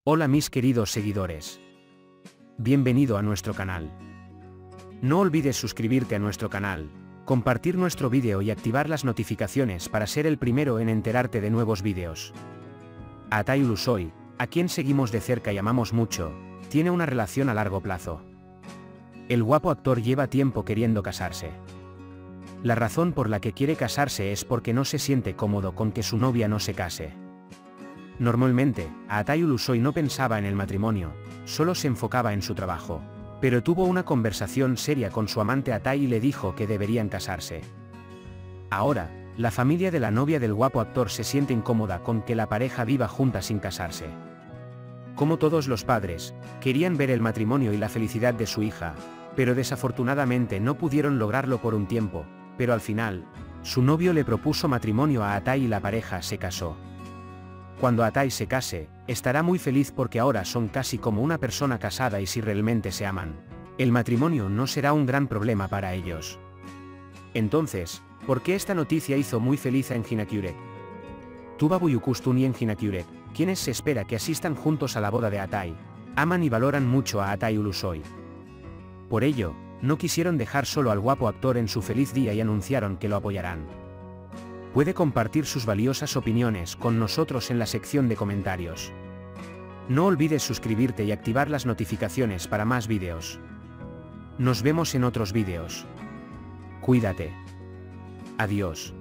Hola mis queridos seguidores. Bienvenido a nuestro canal. No olvides suscribirte a nuestro canal, compartir nuestro vídeo y activar las notificaciones para ser el primero en enterarte de nuevos vídeos. Atai Ulusoy, a quien seguimos de cerca y amamos mucho, tiene una relación a largo plazo. El guapo actor lleva tiempo queriendo casarse. La razón por la que quiere casarse es porque no se siente cómodo con que su novia no se case. Normalmente, Atai Ulusoy no pensaba en el matrimonio, solo se enfocaba en su trabajo. Pero tuvo una conversación seria con su amante Atai y le dijo que deberían casarse. Ahora, la familia de la novia del guapo actor se siente incómoda con que la pareja viva junta sin casarse. Como todos los padres, querían ver el matrimonio y la felicidad de su hija, pero desafortunadamente no pudieron lograrlo por un tiempo, pero al final, su novio le propuso matrimonio a Atai y la pareja se casó. Cuando Atai se case, estará muy feliz porque ahora son casi como una persona casada y si realmente se aman, el matrimonio no será un gran problema para ellos. Entonces, ¿por qué esta noticia hizo muy feliz a Enjinakyurek? Tuba Buyukustun y Enjinakyurek, quienes se espera que asistan juntos a la boda de Atai, aman y valoran mucho a Atai Ulusoy. Por ello, no quisieron dejar solo al guapo actor en su feliz día y anunciaron que lo apoyarán. Puede compartir sus valiosas opiniones con nosotros en la sección de comentarios. No olvides suscribirte y activar las notificaciones para más vídeos. Nos vemos en otros vídeos. Cuídate. Adiós.